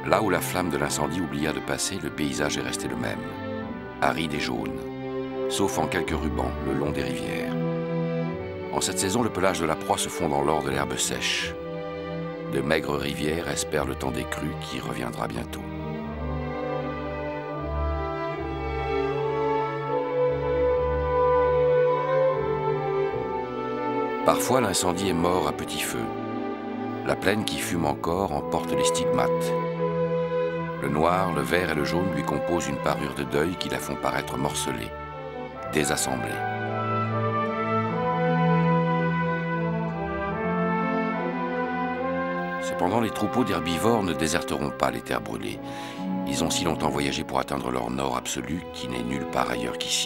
Là où la flamme de l'incendie oublia de passer, le paysage est resté le même, aride et jaune, sauf en quelques rubans le long des rivières. En cette saison, le pelage de la proie se fond dans l'or de l'herbe sèche. De maigres rivières espèrent le temps des crues qui reviendra bientôt. Parfois, l'incendie est mort à petit feu. La plaine qui fume encore emporte les stigmates. Le noir, le vert et le jaune lui composent une parure de deuil qui la font paraître morcelée, désassemblée. Cependant, les troupeaux d'herbivores ne déserteront pas les terres brûlées. Ils ont si longtemps voyagé pour atteindre leur nord absolu qui n'est nulle part ailleurs qu'ici.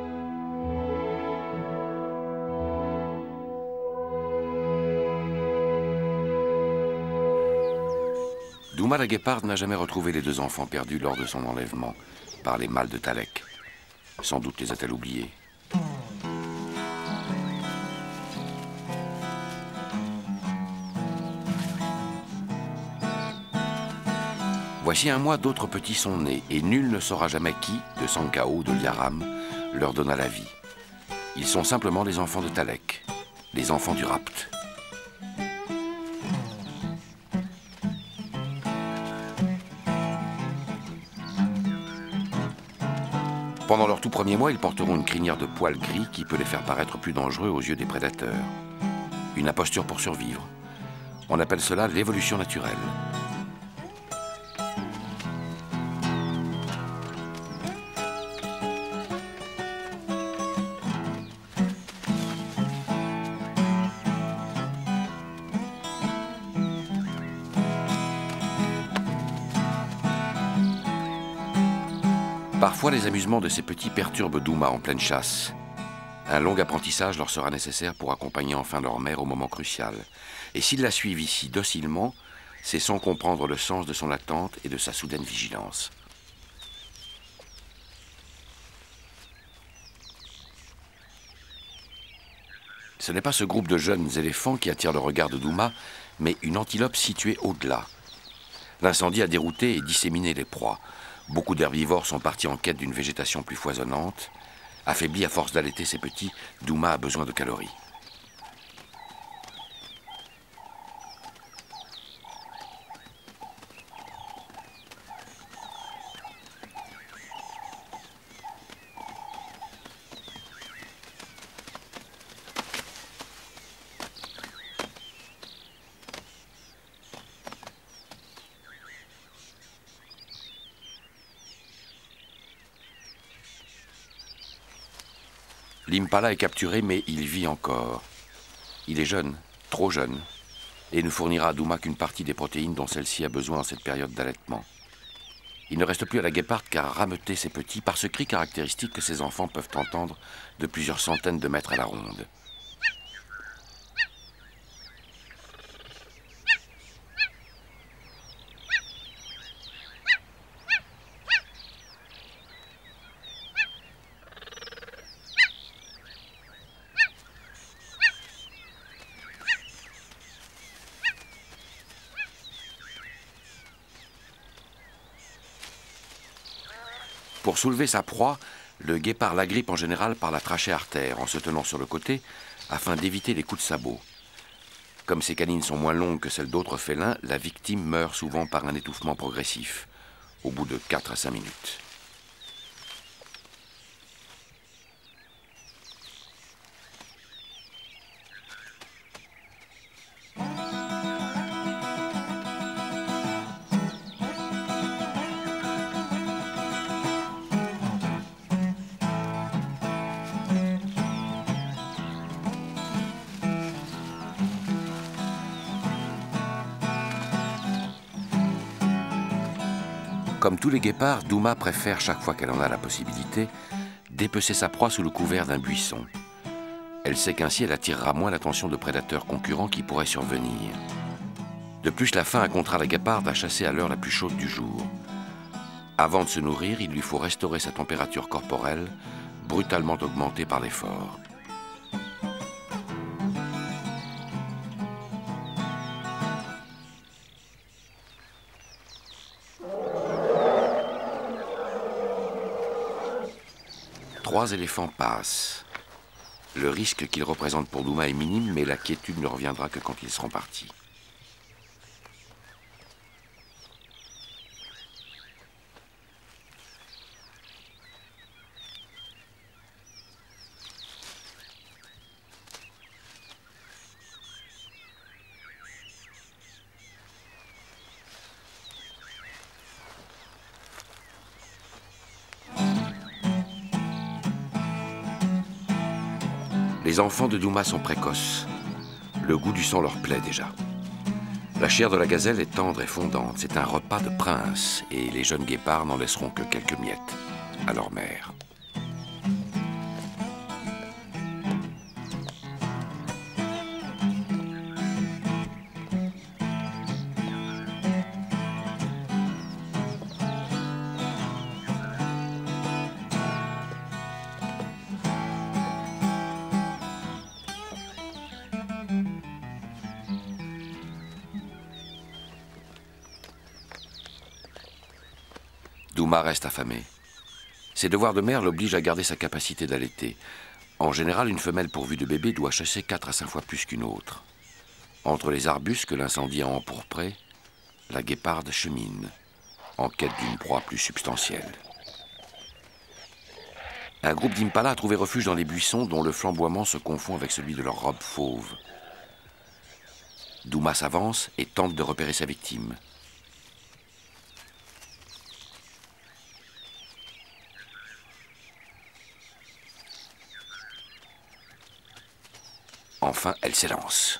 Douma la guéparde n'a jamais retrouvé les deux enfants perdus lors de son enlèvement par les mâles de Talek. Sans doute les a-t-elle oubliés. Voici un mois, d'autres petits sont nés, et nul ne saura jamais qui, de Sankao ou de Liaram, leur donna la vie. Ils sont simplement les enfants de Talek, les enfants du rapt. Pendant leurs tout premiers mois, ils porteront une crinière de poils gris qui peut les faire paraître plus dangereux aux yeux des prédateurs. Une imposture pour survivre. On appelle cela l'évolution naturelle. Parfois, les amusements de ces petits perturbent Douma en pleine chasse. Un long apprentissage leur sera nécessaire pour accompagner enfin leur mère au moment crucial. Et s'ils la suivent ici docilement, c'est sans comprendre le sens de son attente et de sa soudaine vigilance. Ce n'est pas ce groupe de jeunes éléphants qui attire le regard de Douma, mais une antilope située au-delà. L'incendie a dérouté et disséminé les proies. Beaucoup d'herbivores sont partis en quête d'une végétation plus foisonnante. Affaibli à force d'allaiter ses petits, Douma a besoin de calories. L'impala est capturé, mais il vit encore. Il est jeune, trop jeune, et ne fournira à Douma qu'une partie des protéines dont celle-ci a besoin en cette période d'allaitement. Il ne reste plus à la guéparde qu'à rameuter ses petits par ce cri caractéristique que ses enfants peuvent entendre de plusieurs centaines de mètres à la ronde. Pour soulever sa proie, le guépard l'agrippe en général par la trachée artère en se tenant sur le côté afin d'éviter les coups de sabot. Comme ses canines sont moins longues que celles d'autres félins, la victime meurt souvent par un étouffement progressif, au bout de 4 à 5 minutes. Comme tous les guépards, Douma préfère, chaque fois qu'elle en a la possibilité, dépecer sa proie sous le couvert d'un buisson. Elle sait qu'ainsi elle attirera moins l'attention de prédateurs concurrents qui pourraient survenir. De plus, la faim contraint la guéparde à chasser à l'heure la plus chaude du jour. Avant de se nourrir, il lui faut restaurer sa température corporelle, brutalement augmentée par l'effort. 3 éléphants passent. Le risque qu'ils représentent pour Douma est minime, mais la quiétude ne reviendra que quand ils seront partis. Les enfants de Douma sont précoces. Le goût du sang leur plaît déjà. La chair de la gazelle est tendre et fondante. C'est un repas de prince et les jeunes guépards n'en laisseront que quelques miettes à leur mère. Douma reste affamée. Ses devoirs de mère l'obligent à garder sa capacité d'allaiter. En général, une femelle pourvue de bébés doit chasser 4 à 5 fois plus qu'une autre. Entre les arbustes que l'incendie a empourprés, la guéparde chemine, en quête d'une proie plus substantielle. Un groupe d'impalas a trouvé refuge dans les buissons dont le flamboiement se confond avec celui de leur robe fauve. Douma s'avance et tente de repérer sa victime. Enfin, elle s'élance.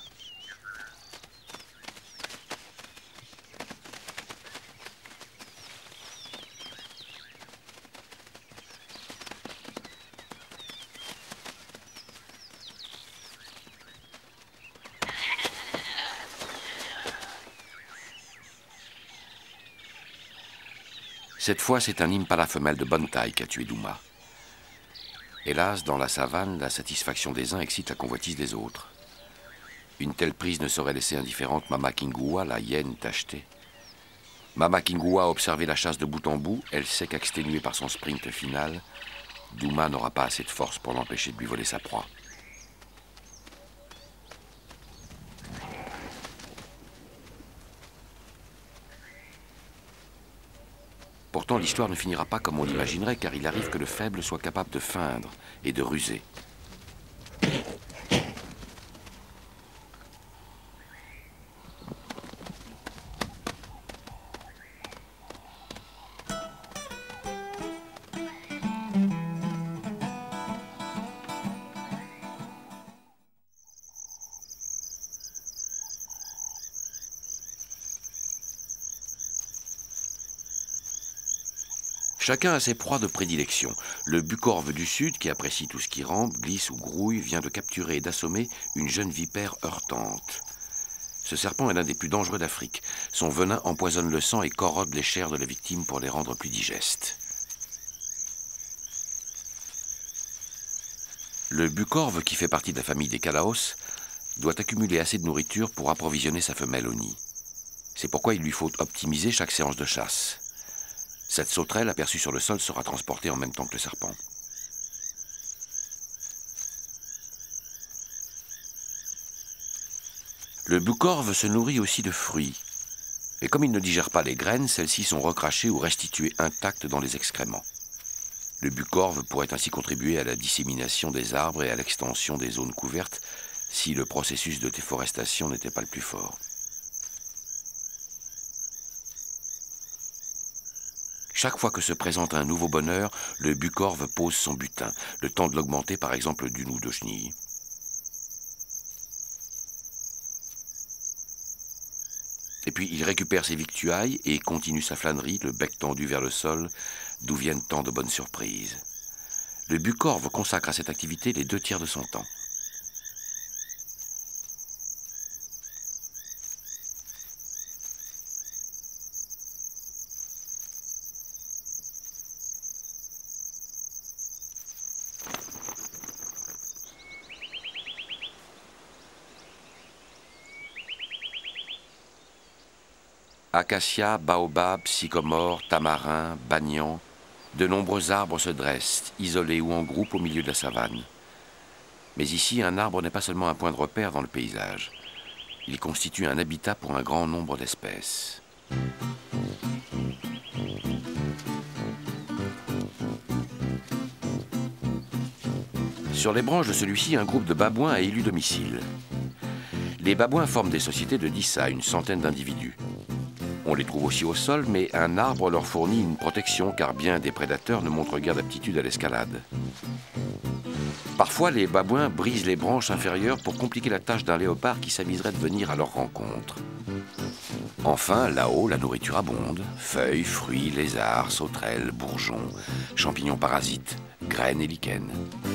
Cette fois, c'est un impala femelle de bonne taille qui a tué Douma. Hélas, dans la savane, la satisfaction des uns excite la convoitise des autres. Une telle prise ne saurait laisser indifférente Mama Kingua, la hyène tachetée. Mama Kingua a observé la chasse de bout en bout. Elle sait qu'exténuée par son sprint final, Douma n'aura pas assez de force pour l'empêcher de lui voler sa proie. Pourtant, l'histoire ne finira pas comme on l'imaginerait, car il arrive que le faible soit capable de feindre et de ruser. Chacun a ses proies de prédilection. Le bucorve du sud, qui apprécie tout ce qui rampe, glisse ou grouille, vient de capturer et d'assommer une jeune vipère heurtante. Ce serpent est l'un des plus dangereux d'Afrique. Son venin empoisonne le sang et corrode les chairs de la victime pour les rendre plus digestes. Le bucorve, qui fait partie de la famille des calaos, doit accumuler assez de nourriture pour approvisionner sa femelle au nid. C'est pourquoi il lui faut optimiser chaque séance de chasse. Cette sauterelle aperçue sur le sol sera transportée en même temps que le serpent. Le bucorve se nourrit aussi de fruits. Et comme il ne digère pas les graines, celles-ci sont recrachées ou restituées intactes dans les excréments. Le bucorve pourrait ainsi contribuer à la dissémination des arbres et à l'extension des zones couvertes si le processus de déforestation n'était pas le plus fort. Chaque fois que se présente un nouveau bonheur, le bucorve pose son butin, le temps de l'augmenter par exemple d'une ou deux chenilles. Et puis il récupère ses victuailles et continue sa flânerie, le bec tendu vers le sol, d'où viennent tant de bonnes surprises. Le bucorve consacre à cette activité les 2 tiers de son temps. Acacia, baobab, sycomore, tamarin, banyan, De nombreux arbres se dressent, isolés ou en groupe au milieu de la savane. Mais ici, un arbre n'est pas seulement un point de repère dans le paysage. Il constitue un habitat pour un grand nombre d'espèces. Sur les branches de celui-ci, un groupe de babouins a élu domicile. Les babouins forment des sociétés de 10 à une centaine d'individus. On les trouve aussi au sol, mais un arbre leur fournit une protection car bien des prédateurs ne montrent guère d'aptitude à l'escalade. Parfois, les babouins brisent les branches inférieures pour compliquer la tâche d'un léopard qui s'amuserait de venir à leur rencontre. Enfin, là-haut, la nourriture abonde. Feuilles, fruits, lézards, sauterelles, bourgeons, champignons parasites, graines et lichens.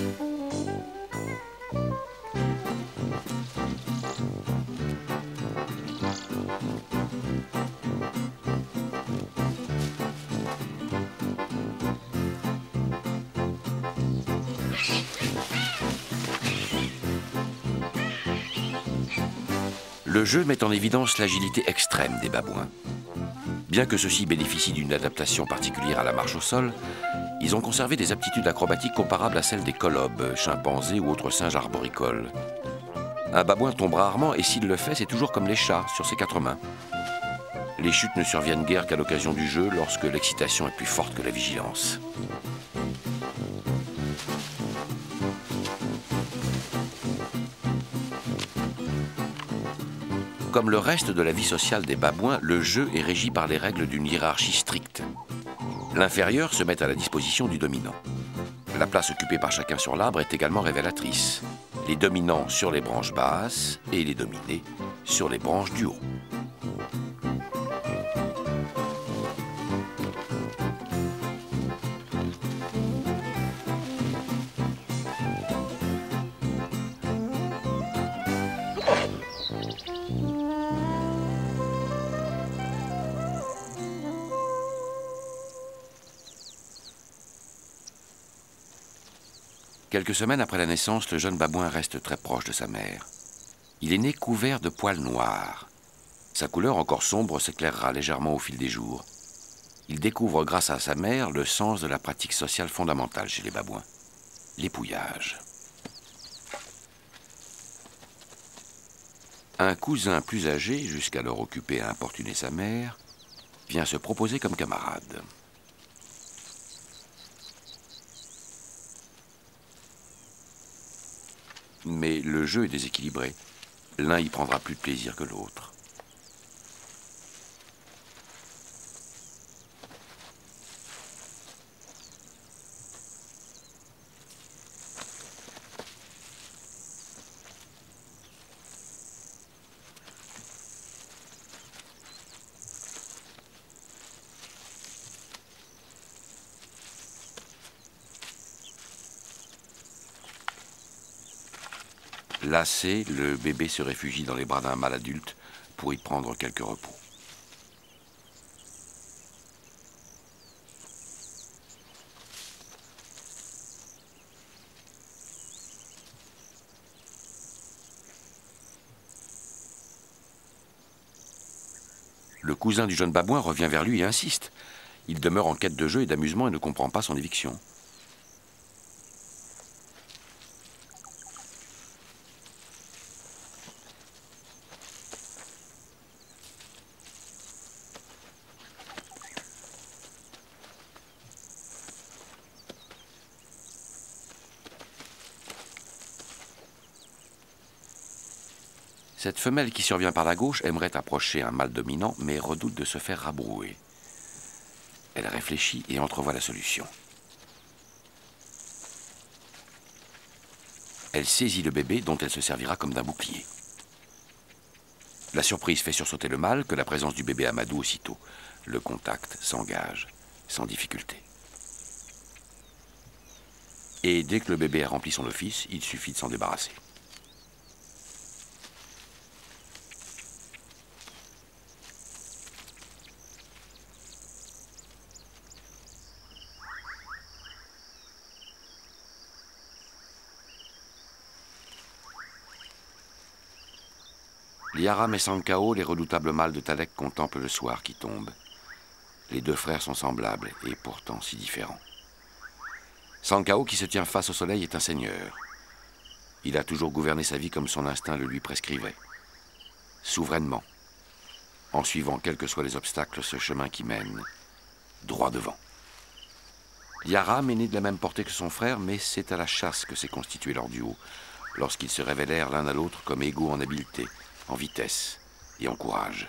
Le jeu met en évidence l'agilité extrême des babouins. Bien que ceux-ci bénéficient d'une adaptation particulière à la marche au sol, ils ont conservé des aptitudes acrobatiques comparables à celles des colobes, chimpanzés ou autres singes arboricoles. Un babouin tombe rarement et s'il le fait, c'est toujours comme les chats, sur ses 4 mains. Les chutes ne surviennent guère qu'à l'occasion du jeu, lorsque l'excitation est plus forte que la vigilance. Comme le reste de la vie sociale des babouins, le jeu est régi par les règles d'une hiérarchie stricte. L'inférieur se met à la disposition du dominant. La place occupée par chacun sur l'arbre est également révélatrice. Les dominants sur les branches basses et les dominés sur les branches du haut. Quelques semaines après la naissance, le jeune babouin reste très proche de sa mère. Il est né couvert de poils noirs. Sa couleur encore sombre s'éclairera légèrement au fil des jours. Il découvre grâce à sa mère le sens de la pratique sociale fondamentale chez les babouins, l'épouillage. Un cousin plus âgé, jusqu'alors occupé à importuner sa mère, vient se proposer comme camarade. Mais le jeu est déséquilibré. L'un y prendra plus de plaisir que l'autre. Lassé, le bébé se réfugie dans les bras d'un mâle adulte pour y prendre quelques repos. Le cousin du jeune babouin revient vers lui et insiste. Il demeure en quête de jeu et d'amusement et ne comprend pas son éviction. Cette femelle qui survient par la gauche aimerait approcher un mâle dominant, mais redoute de se faire rabrouer. Elle réfléchit et entrevoit la solution. Elle saisit le bébé dont elle se servira comme d'un bouclier. La surprise fait sursauter le mâle que la présence du bébé Amadou aussitôt. Le contact s'engage sans difficulté. Et dès que le bébé a rempli son office, il suffit de s'en débarrasser. Liaram et Sankao, les redoutables mâles de Talek, contemplent le soir qui tombe. Les deux frères sont semblables et pourtant si différents. Sankao, qui se tient face au soleil, est un seigneur. Il a toujours gouverné sa vie comme son instinct le lui prescrivait. Souverainement, en suivant quels que soient les obstacles ce chemin qui mène droit devant. Yaram est né de la même portée que son frère, mais c'est à la chasse que s'est constitué leur duo, lorsqu'ils se révélèrent l'un à l'autre comme égaux en habileté, en vitesse et en courage.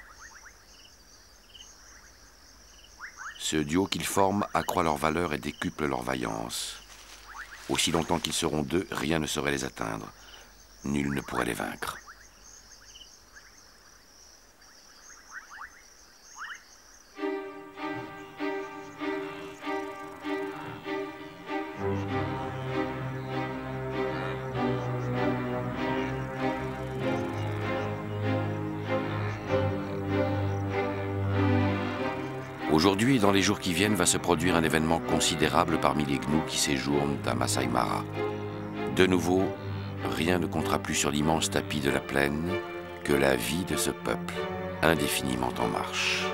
Ce duo qu'ils forment accroît leur valeur et décuple leur vaillance. Aussi longtemps qu'ils seront deux, rien ne saurait les atteindre. Nul ne pourrait les vaincre. Aujourd'hui et dans les jours qui viennent va se produire un événement considérable parmi les gnous qui séjournent à Masai Mara. De nouveau, rien ne comptera plus sur l'immense tapis de la plaine que la vie de ce peuple, indéfiniment en marche.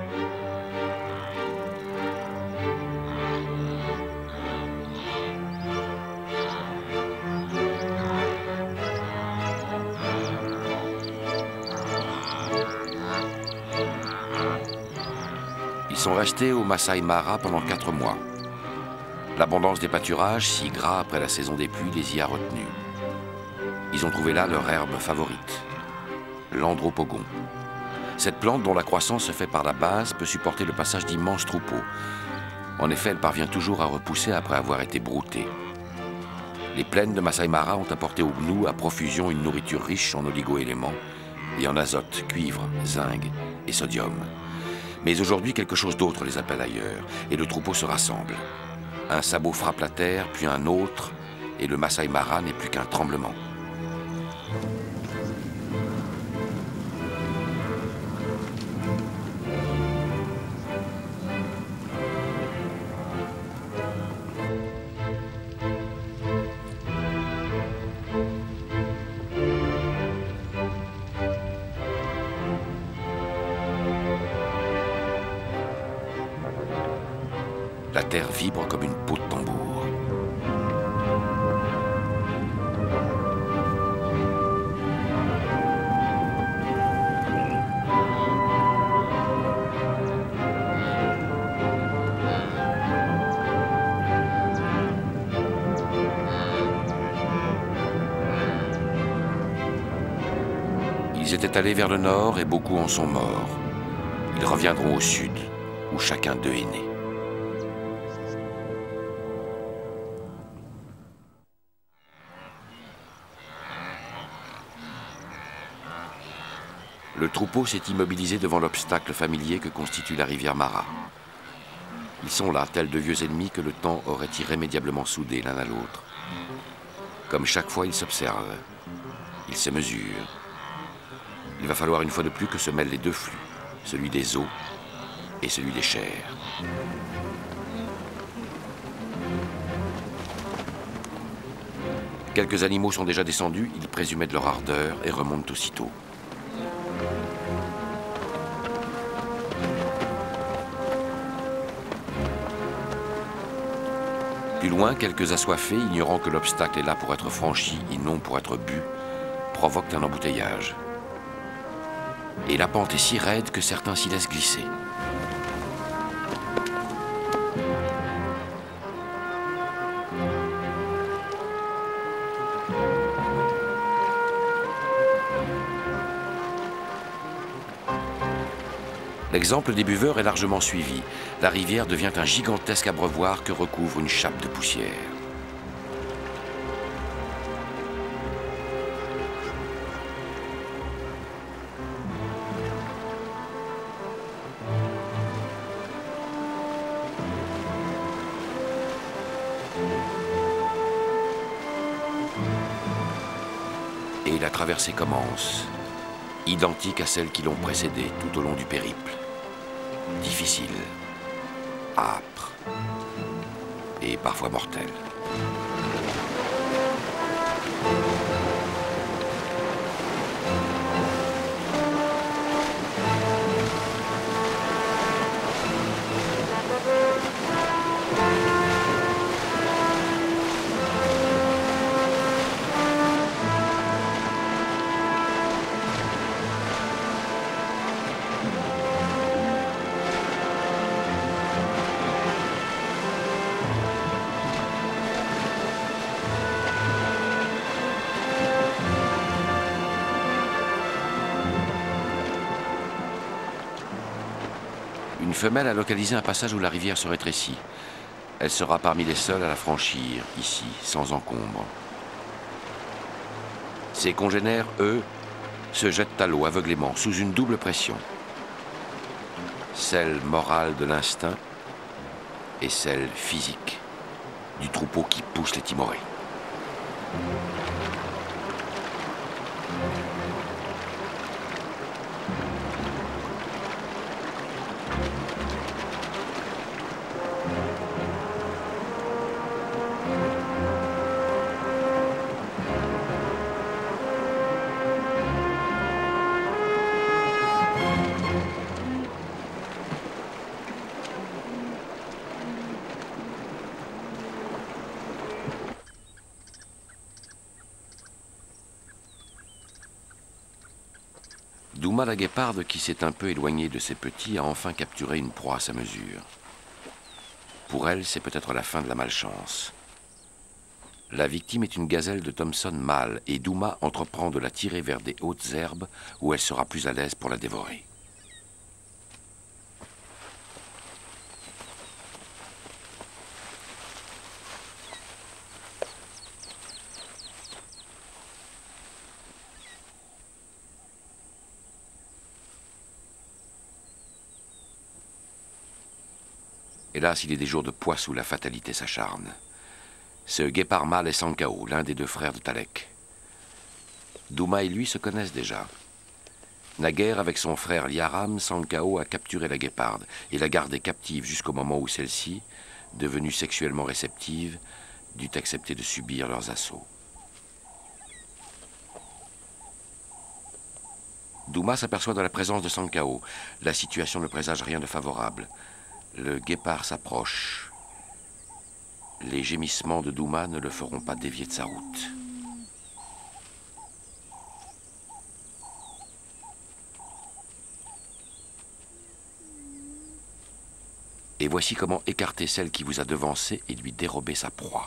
Ils sont restés au Masai Mara pendant 4 mois. L'abondance des pâturages, si gras après la saison des pluies, les y a retenus. Ils ont trouvé là leur herbe favorite, l'andropogon. Cette plante, dont la croissance se fait par la base, peut supporter le passage d'immenses troupeaux. En effet, elle parvient toujours à repousser après avoir été broutée. Les plaines de Masai Mara ont apporté aux gnous à profusion une nourriture riche en oligo-éléments et en azote, cuivre, zinc et sodium. Mais aujourd'hui, quelque chose d'autre les appelle ailleurs, et le troupeau se rassemble. Un sabot frappe la terre, puis un autre, et le Masai Mara n'est plus qu'un tremblement. La terre vibre comme une peau de tambour. Ils étaient allés vers le nord et beaucoup en sont morts. Ils reviendront au sud, où chacun d'eux est né. Le troupeau s'est immobilisé devant l'obstacle familier que constitue la rivière Mara. Ils sont là, tels de vieux ennemis que le temps aurait irrémédiablement soudés l'un à l'autre. Comme chaque fois, ils s'observent, ils se mesurent. Il va falloir une fois de plus que se mêlent les deux flux, celui des eaux et celui des chairs. Quelques animaux sont déjà descendus, ils présumaient de leur ardeur et remontent aussitôt. Plus loin, quelques assoiffés, ignorant que l'obstacle est là pour être franchi et non pour être bu, provoquent un embouteillage. Et la pente est si raide que certains s'y laissent glisser. L'exemple des buveurs est largement suivi. La rivière devient un gigantesque abreuvoir que recouvre une chape de poussière. Et la traversée commence, identique à celles qui l'ont précédée tout au long du périple. Difficile, âpre et parfois mortel. femelle a localisé un passage où la rivière se rétrécit. Elle sera parmi les seules à la franchir, ici, sans encombre. Ses congénères, eux, se jettent à l'eau aveuglément, sous une double pression. Celle morale de l'instinct et celle physique du troupeau qui pousse les timorés. Douma la guéparde, qui s'est un peu éloignée de ses petits, a enfin capturé une proie à sa mesure. Pour elle, c'est peut-être la fin de la malchance. La victime est une gazelle de Thomson mâle et Douma entreprend de la tirer vers des hautes herbes où elle sera plus à l'aise pour la dévorer. Hélas, il est des jours de poisse où la fatalité s'acharne. Ce guépard mâle est Sankao, l'un des deux frères de Talek. Douma et lui se connaissent déjà. Naguère, avec son frère Liaram, Sankao a capturé la guéparde et l'a gardée captive jusqu'au moment où celle-ci, devenue sexuellement réceptive, dut accepter de subir leurs assauts. Douma s'aperçoit de la présence de Sankao. La situation ne présage rien de favorable. Le guépard s'approche. Les gémissements de Douma ne le feront pas dévier de sa route. Et voici comment écarter celle qui vous a devancé et lui dérober sa proie.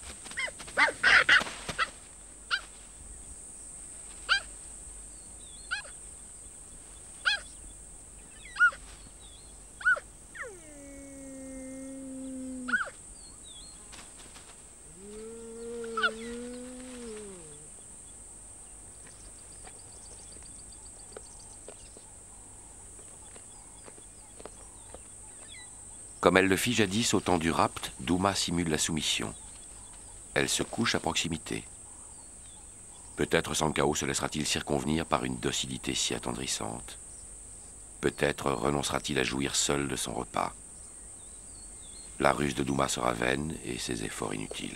Comme elle le fit jadis au temps du rapt, Douma simule la soumission. Elle se couche à proximité. Peut-être Sankao se laissera-t-il circonvenir par une docilité si attendrissante. Peut-être renoncera-t-il à jouir seul de son repas. La ruse de Douma sera vaine et ses efforts inutiles.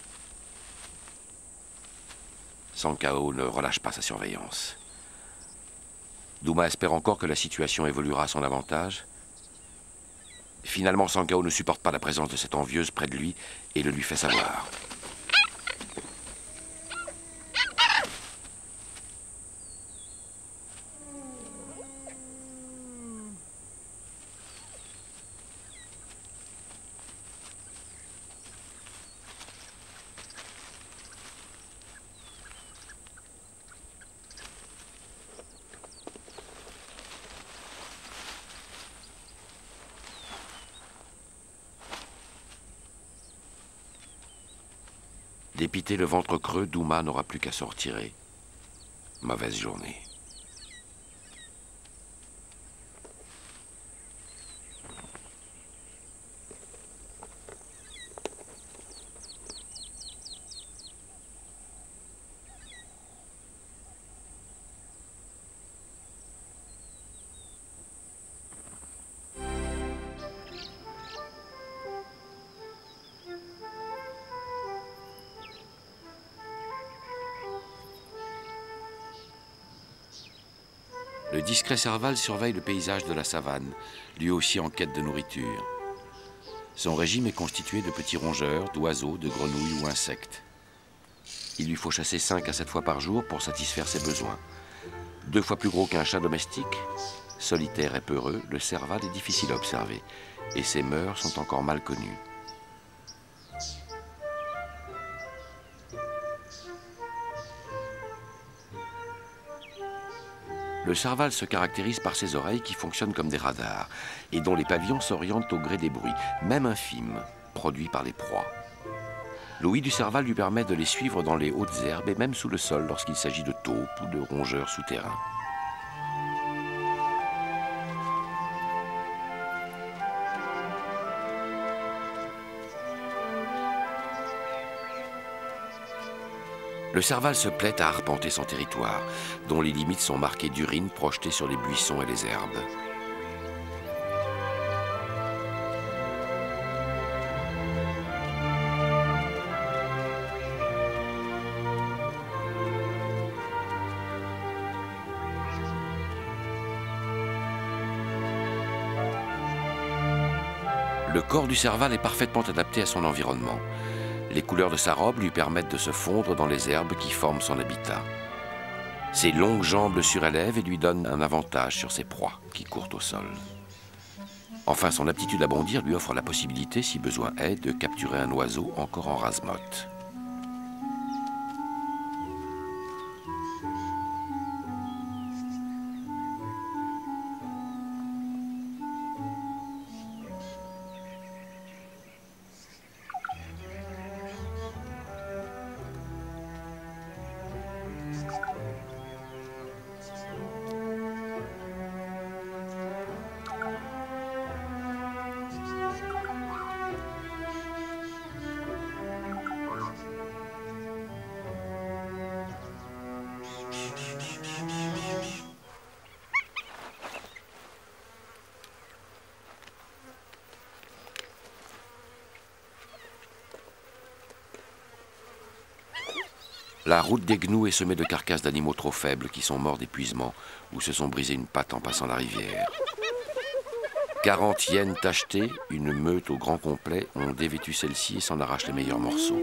Sankao ne relâche pas sa surveillance. Douma espère encore que la situation évoluera à son avantage. Finalement, Sankao ne supporte pas la présence de cette envieuse près de lui et le lui fait savoir. Dépité le ventre creux, Douma n'aura plus qu'à se retirer. Mauvaise journée. Le discret serval surveille le paysage de la savane, lui aussi en quête de nourriture. Son régime est constitué de petits rongeurs, d'oiseaux, de grenouilles ou insectes. Il lui faut chasser 5 à 7 fois par jour pour satisfaire ses besoins. 2 fois plus gros qu'un chat domestique, solitaire et peureux, le serval est difficile à observer et ses mœurs sont encore mal connues. Le serval se caractérise par ses oreilles qui fonctionnent comme des radars et dont les pavillons s'orientent au gré des bruits, même infimes, produits par les proies. L'ouïe du serval lui permet de les suivre dans les hautes herbes et même sous le sol lorsqu'il s'agit de taupes ou de rongeurs souterrains. Le serval se plaît à arpenter son territoire, dont les limites sont marquées d'urine projetée sur les buissons et les herbes. Le corps du serval est parfaitement adapté à son environnement. Les couleurs de sa robe lui permettent de se fondre dans les herbes qui forment son habitat. Ses longues jambes le surélèvent et lui donnent un avantage sur ses proies qui courent au sol. Enfin, son aptitude à bondir lui offre la possibilité, si besoin est, de capturer un oiseau encore en rase-motte. La route des gnous est semée de carcasses d'animaux trop faibles qui sont morts d'épuisement ou se sont brisé une patte en passant la rivière. 40 hyènes tachetées, une meute au grand complet, ont dévêtu celle-ci et s'en arrachent les meilleurs morceaux.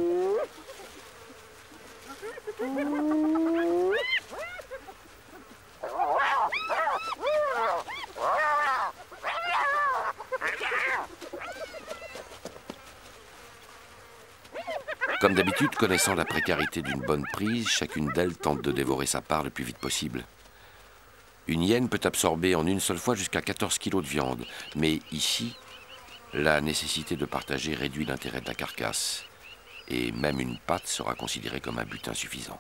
Comme d'habitude, connaissant la précarité d'une bonne prise, chacune d'elles tente de dévorer sa part le plus vite possible. Une hyène peut absorber en une seule fois jusqu'à 14 kilos de viande, mais ici, la nécessité de partager réduit l'intérêt de la carcasse, et même une patte sera considérée comme un butin suffisant.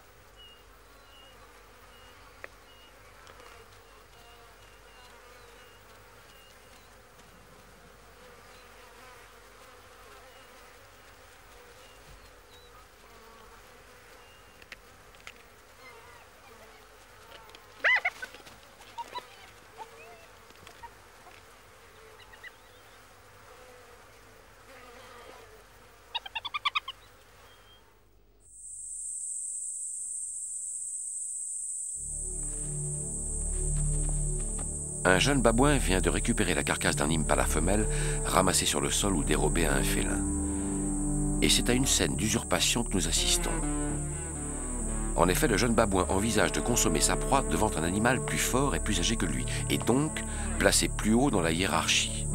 Un jeune babouin vient de récupérer la carcasse d'un impala femelle ramassée sur le sol ou dérobée à un félin. Et c'est à une scène d'usurpation que nous assistons. En effet, le jeune babouin envisage de consommer sa proie devant un animal plus fort et plus âgé que lui, et donc placé plus haut dans la hiérarchie.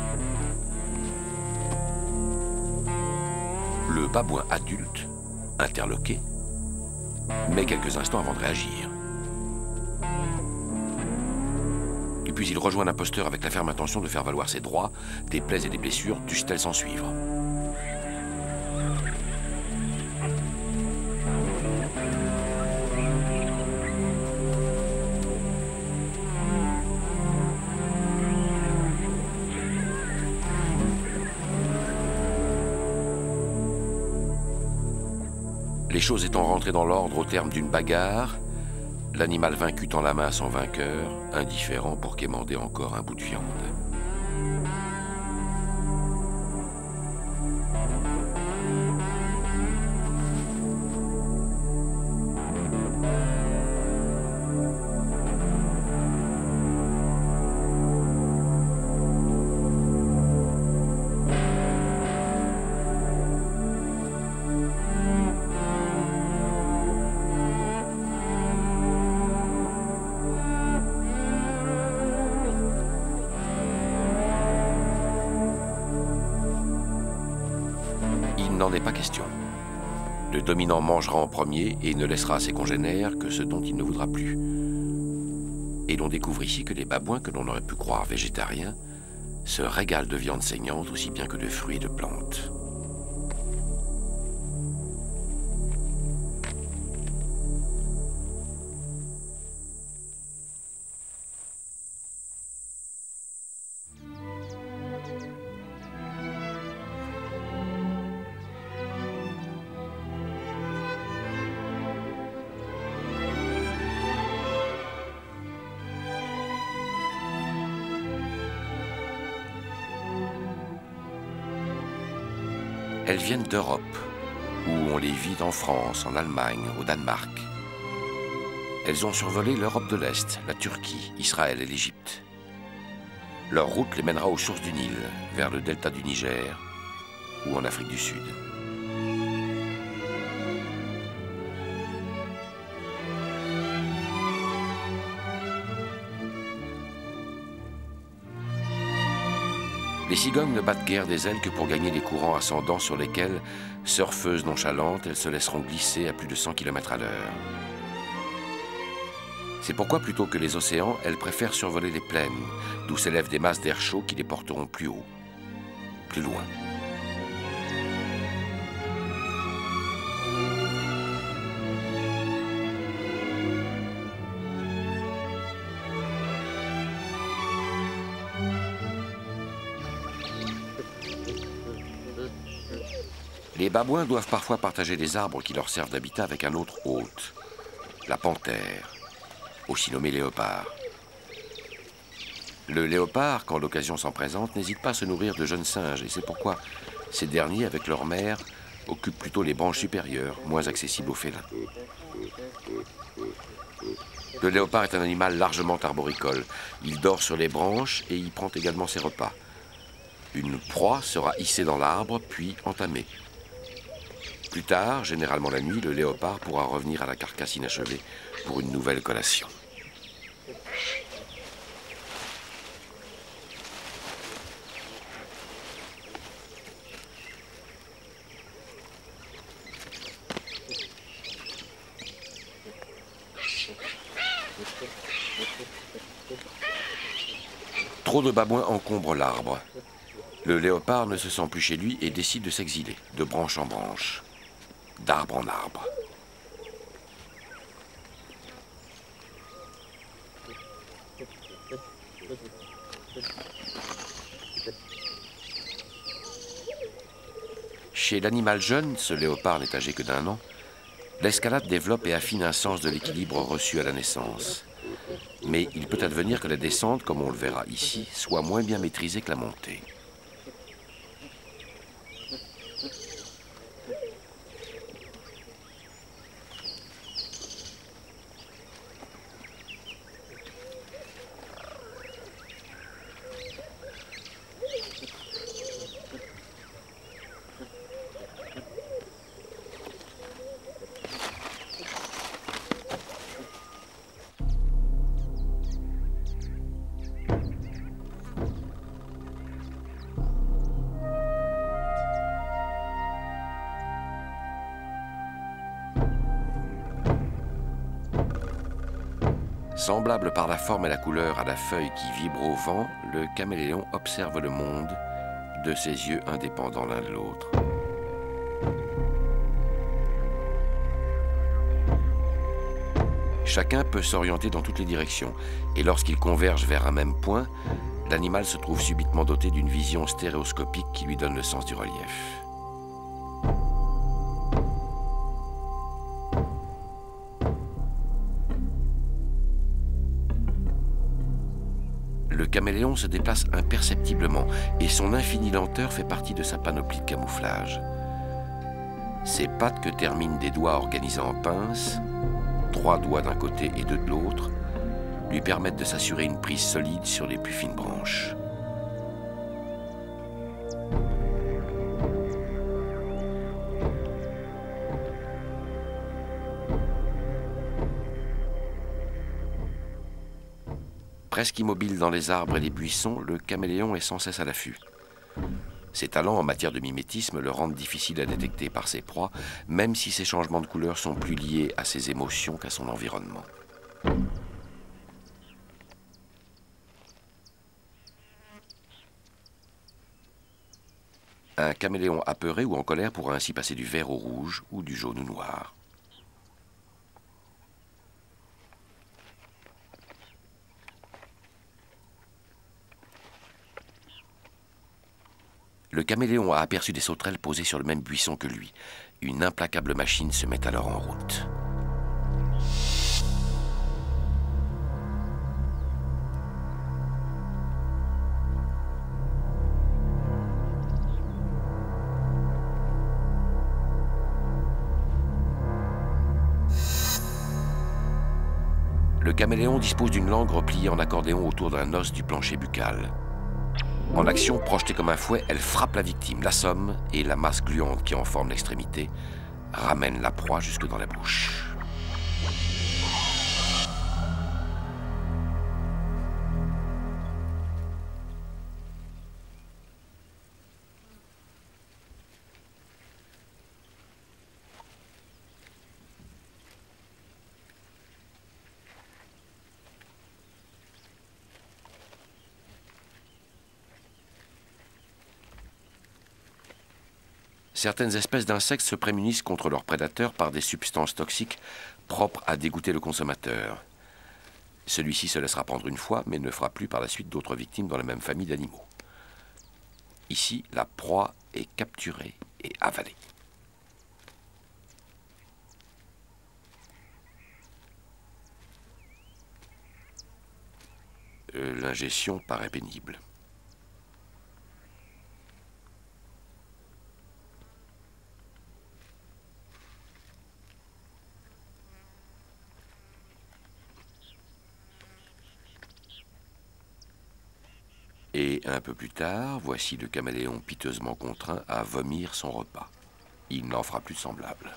Le babouin adulte, interloqué, met quelques instants avant de réagir. Et puis il rejoint l'imposteur avec la ferme intention de faire valoir ses droits, des plaies et des blessures dussent-elles s'en suivre. Les choses étant rentrées dans l'ordre au terme d'une bagarre, l'animal vaincu tend la main à son vainqueur, indifférent pour quémander encore un bout de viande. Il n'en est pas question. Le dominant mangera en premier et ne laissera à ses congénères que ce dont il ne voudra plus. Et l'on découvre ici que les babouins, que l'on aurait pu croire végétariens, se régalent de viande saignante aussi bien que de fruits et de plantes. Elles viennent d'Europe, où on les vit en France, en Allemagne, au Danemark. Elles ont survolé l'Europe de l'Est, la Turquie, Israël et l'Égypte. Leur route les mènera aux sources du Nil, vers le delta du Niger ou en Afrique du Sud. Les cigognes ne battent guère des ailes que pour gagner les courants ascendants sur lesquels, surfeuses nonchalantes, elles se laisseront glisser à plus de 100 km à l'heure. C'est pourquoi, plutôt que les océans, elles préfèrent survoler les plaines, d'où s'élèvent des masses d'air chaud qui les porteront plus haut, plus loin. Les babouins doivent parfois partager des arbres qui leur servent d'habitat avec un autre hôte, la panthère, aussi nommé léopard. Le léopard, quand l'occasion s'en présente, n'hésite pas à se nourrir de jeunes singes, et c'est pourquoi ces derniers, avec leur mère, occupent plutôt les branches supérieures, moins accessibles aux félins. Le léopard est un animal largement arboricole. Il dort sur les branches et y prend également ses repas. Une proie sera hissée dans l'arbre, puis entamée. Plus tard, généralement la nuit, le léopard pourra revenir à la carcasse inachevée pour une nouvelle collation. Trop de babouins encombrent l'arbre. Le léopard ne se sent plus chez lui et décide de s'exiler, de branche en branche, d'arbre en arbre. Chez l'animal jeune, ce léopard n'est âgé que d'1 an, l'escalade développe et affine un sens de l'équilibre reçu à la naissance. Mais il peut advenir que la descente, comme on le verra ici, soit moins bien maîtrisée que la montée. Semblable par la forme et la couleur à la feuille qui vibre au vent, le caméléon observe le monde de ses yeux indépendants l'un de l'autre. Chacun peut s'orienter dans toutes les directions, et lorsqu'ils convergent vers un même point, l'animal se trouve subitement doté d'une vision stéréoscopique qui lui donne le sens du relief. Le caméléon se déplace imperceptiblement et son infinie lenteur fait partie de sa panoplie de camouflage. Ses pattes que terminent des doigts organisés en pinces, 3 doigts d'un côté et 2 de l'autre, lui permettent de s'assurer une prise solide sur les plus fines branches. Presque immobile dans les arbres et les buissons, le caméléon est sans cesse à l'affût. Ses talents en matière de mimétisme le rendent difficile à détecter par ses proies, même si ses changements de couleur sont plus liés à ses émotions qu'à son environnement. Un caméléon apeuré ou en colère pourra ainsi passer du vert au rouge ou du jaune au noir. Le caméléon a aperçu des sauterelles posées sur le même buisson que lui. Une implacable machine se met alors en route. Le caméléon dispose d'une langue repliée en accordéon autour d'un os du plancher buccal. En action, projetée comme un fouet, elle frappe la victime, l'assomme et la masse gluante qui en forme l'extrémité ramène la proie jusque dans la bouche. Certaines espèces d'insectes se prémunissent contre leurs prédateurs par des substances toxiques propres à dégoûter le consommateur. Celui-ci se laissera prendre une fois, mais ne fera plus par la suite d'autres victimes dans la même famille d'animaux. Ici, la proie est capturée et avalée. L'ingestion paraît pénible. Et un peu plus tard, voici le caméléon piteusement contraint à vomir son repas. Il n'en fera plus de semblable.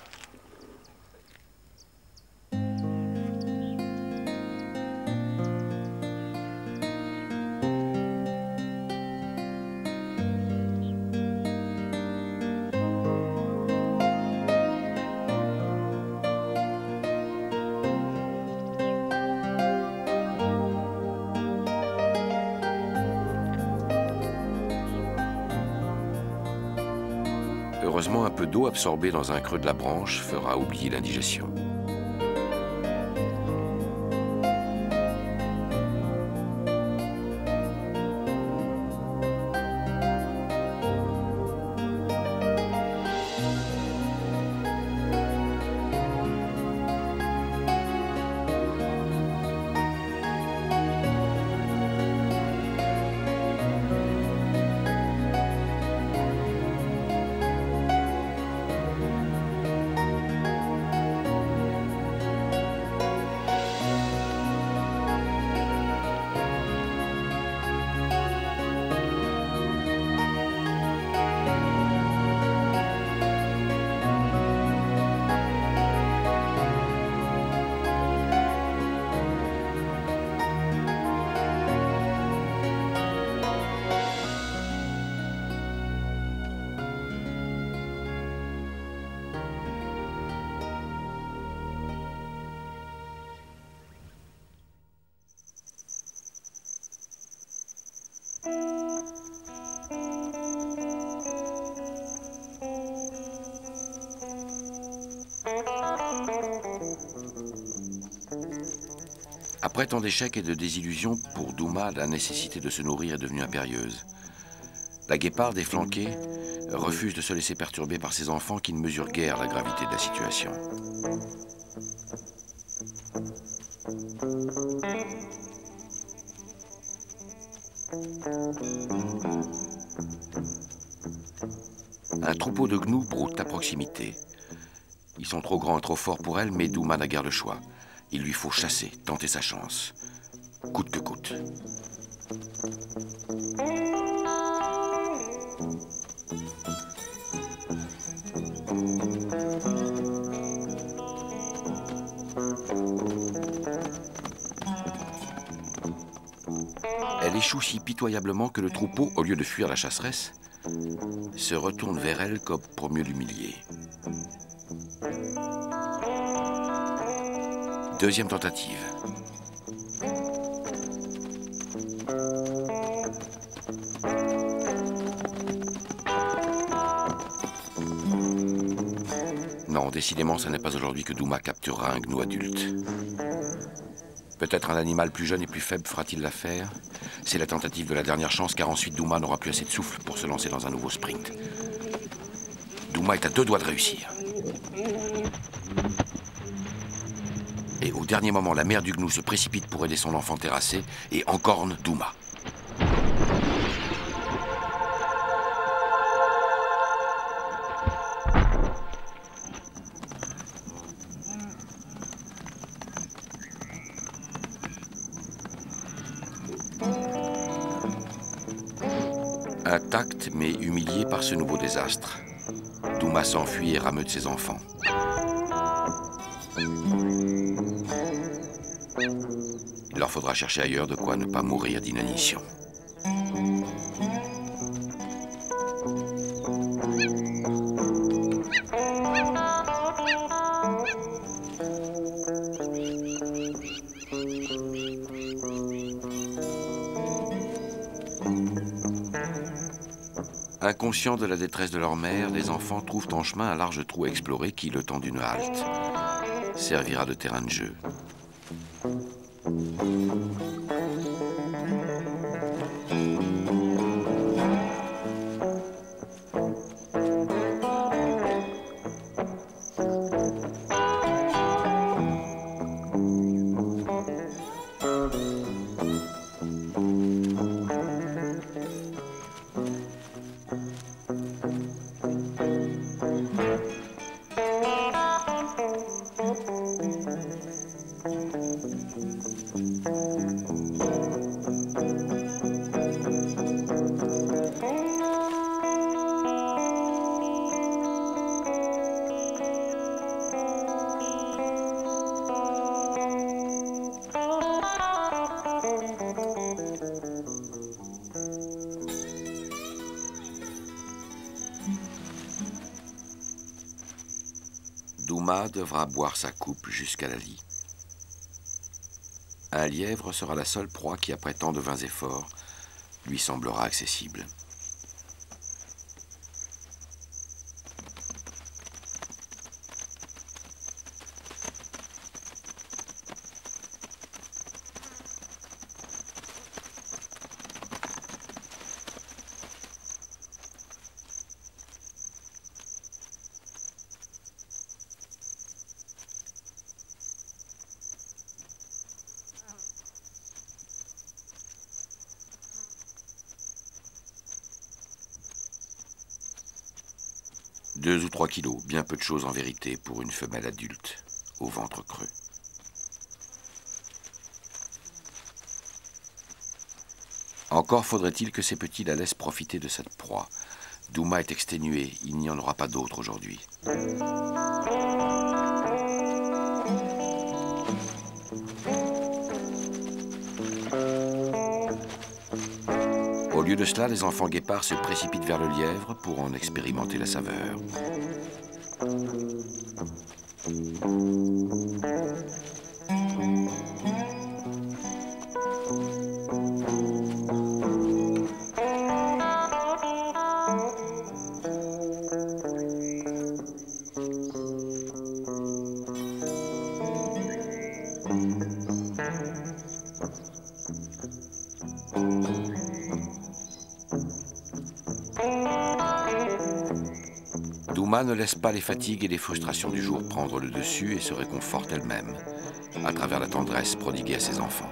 Heureusement, un peu d'eau absorbée dans un creux de la branche fera oublier l'indigestion. Après tant d'échecs et de désillusions, pour Douma, la nécessité de se nourrir est devenue impérieuse. La guéparde, efflanquée, refuse de se laisser perturber par ses enfants qui ne mesurent guère la gravité de la situation. Un troupeau de gnous broute à proximité. Ils sont trop grands et trop forts pour elle, mais Douma n'a guère le choix. Il lui faut chasser, tenter sa chance, coûte que coûte. Elle échoue si pitoyablement que le troupeau, au lieu de fuir la chasseresse, se retourne vers elle comme pour mieux l'humilier. Deuxième tentative. Non, décidément, ce n'est pas aujourd'hui que Douma capturera un gnou adulte. Peut-être un animal plus jeune et plus faible fera-t-il l'affaire. C'est la tentative de la dernière chance, car ensuite Douma n'aura plus assez de souffle pour se lancer dans un nouveau sprint. Douma est à 2 doigts de réussir. Et au dernier moment, la mère du gnou se précipite pour aider son enfant terrassé et encorne Douma. Intact mais humilié par ce nouveau désastre, Douma s'enfuit et rameute ses enfants. Il leur faudra chercher ailleurs de quoi ne pas mourir d'inanition. Inconscients de la détresse de leur mère, les enfants trouvent en chemin un large trou à explorer qui, le temps d'une halte, servira de terrain de jeu. Douma devra boire sa coupe jusqu'à la lie. Un lièvre sera la seule proie qui, après tant de vains efforts, lui semblera accessible. Deux ou 3 kilos, bien peu de choses en vérité pour une femelle adulte, au ventre creux. Encore faudrait-il que ces petits la laissent profiter de cette proie. Douma est exténué, il n'y en aura pas d'autre aujourd'hui. Au lieu de cela, les enfants guépards se précipitent vers le lièvre pour en expérimenter la saveur. Douma ne laisse pas les fatigues et les frustrations du jour prendre le dessus et se réconforte elle-même, à travers la tendresse prodiguée à ses enfants.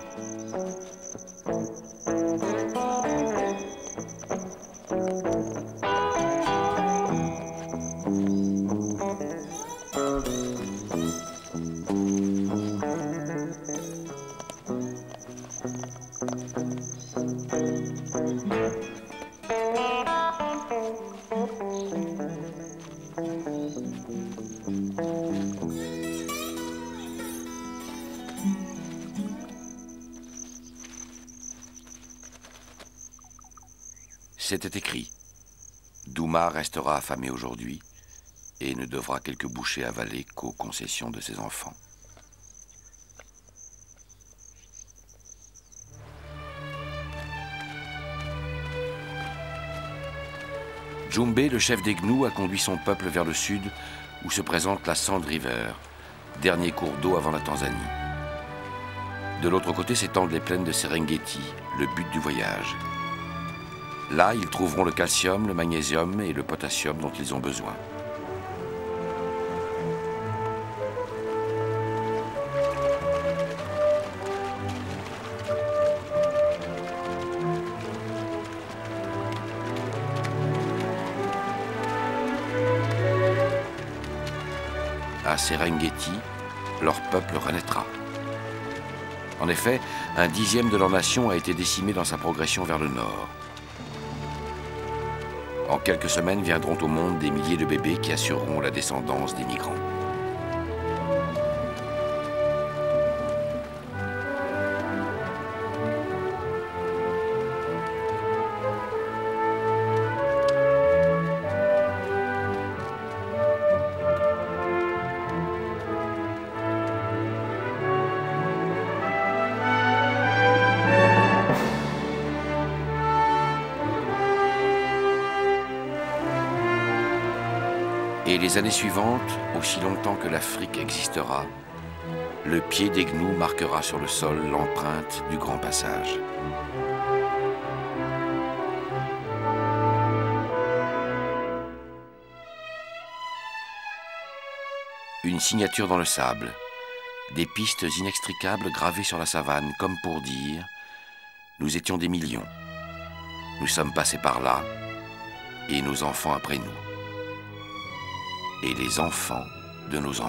C'était écrit. Douma restera affamé aujourd'hui et ne devra quelques bouchées avaler qu'aux concessions de ses enfants. Jumbe, le chef des Gnous, a conduit son peuple vers le sud où se présente la Sand River, dernier cours d'eau avant la Tanzanie. De l'autre côté s'étendent les plaines de Serengeti, le but du voyage. Là, ils trouveront le calcium, le magnésium et le potassium dont ils ont besoin. À Serengeti, leur peuple renaîtra. En effet, un dixième de leur nation a été décimé dans sa progression vers le nord. En quelques semaines viendront au monde des milliers de bébés qui assureront la descendance des migrants. Et les années suivantes, aussi longtemps que l'Afrique existera, le pied des Gnous marquera sur le sol l'empreinte du grand passage. Une signature dans le sable, des pistes inextricables gravées sur la savane, comme pour dire « Nous étions des millions, nous sommes passés par là, et nos enfants après nous. Et les enfants de nos enfants. »